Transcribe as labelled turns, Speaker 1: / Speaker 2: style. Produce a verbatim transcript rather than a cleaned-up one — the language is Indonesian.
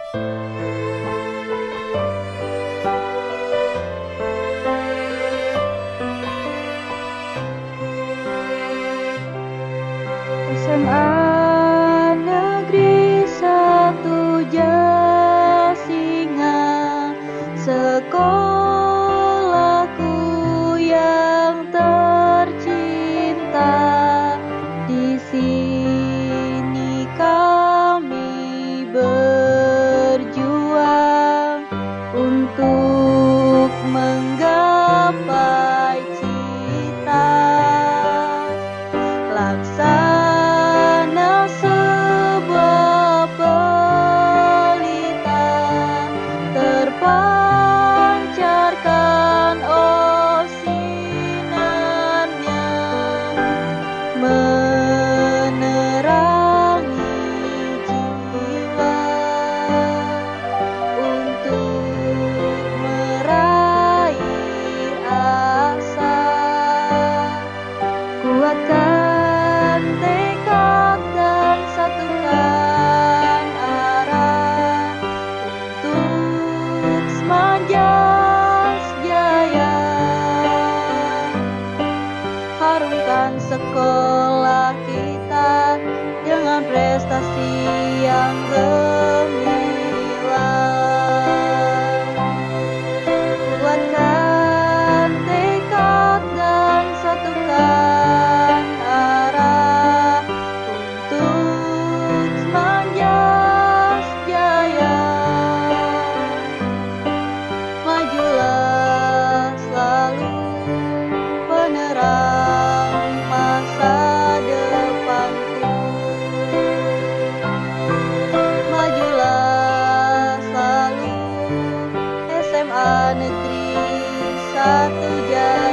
Speaker 1: S M A Negeri satu Jasinga, sekolahku yang tercinta. Di sini kami berjuang untuk menggapai cita. Laksana sebuah pelita, terpancarkan oh sinarnya, menerangi jiwa untuk meraih asa. Kuatkan tekad dan satukan arah untuk semangat jaya. Harumkan sekolah kita dengan prestasi yang gemilang. Kuatkan tekad dan satukan arah untuk semangat jaya. Majulah selalu penerang masa depanku. Majulah selalu S M A Negeri satu Jasinga.